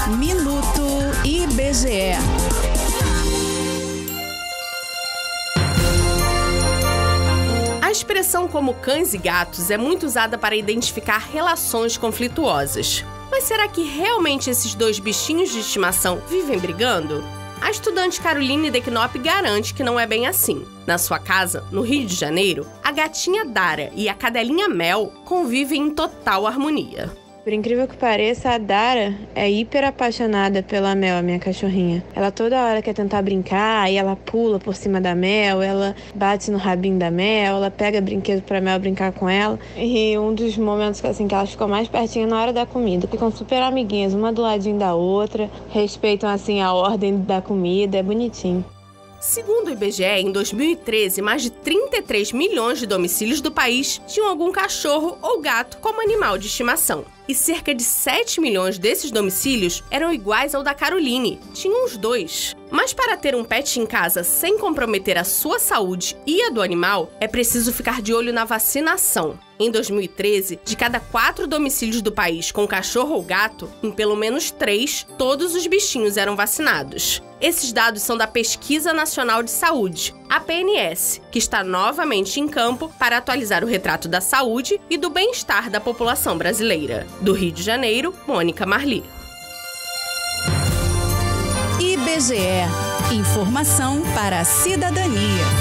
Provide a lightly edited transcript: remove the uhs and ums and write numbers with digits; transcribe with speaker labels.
Speaker 1: Minuto IBGE. A expressão como cães e gatos é muito usada para identificar relações conflituosas. Mas será que realmente esses dois bichinhos de estimação vivem brigando? A estudante Caroline Decknop garante que não é bem assim. Na sua casa, no Rio de Janeiro, a gatinha Dara e a cadelinha Mel convivem em total harmonia.
Speaker 2: Por incrível que pareça, a Dara é hiper apaixonada pela Mel, a minha cachorrinha. Ela toda hora quer tentar brincar, aí ela pula por cima da Mel, ela bate no rabinho da Mel, ela pega brinquedo pra Mel brincar com ela. E um dos momentos que ela ficou mais pertinho na hora da comida. Ficam super amiguinhas, uma do ladinho da outra, respeitam assim a ordem da comida, é bonitinho.
Speaker 1: Segundo o IBGE, em 2013, mais de 33 milhões de domicílios do país tinham algum cachorro ou gato como animal de estimação. E cerca de 7 milhões desses domicílios eram iguais ao da Caroline, tinham os dois. Mas para ter um pet em casa sem comprometer a sua saúde e a do animal, é preciso ficar de olho na vacinação. Em 2013, de cada 4 domicílios do país com cachorro ou gato, em pelo menos 3, todos os bichinhos eram vacinados. Esses dados são da Pesquisa Nacional de Saúde, a PNS, que está novamente em campo para atualizar o retrato da saúde e do bem-estar da população brasileira. Do Rio de Janeiro, Mônica Marli. IBGE. Informação para a cidadania.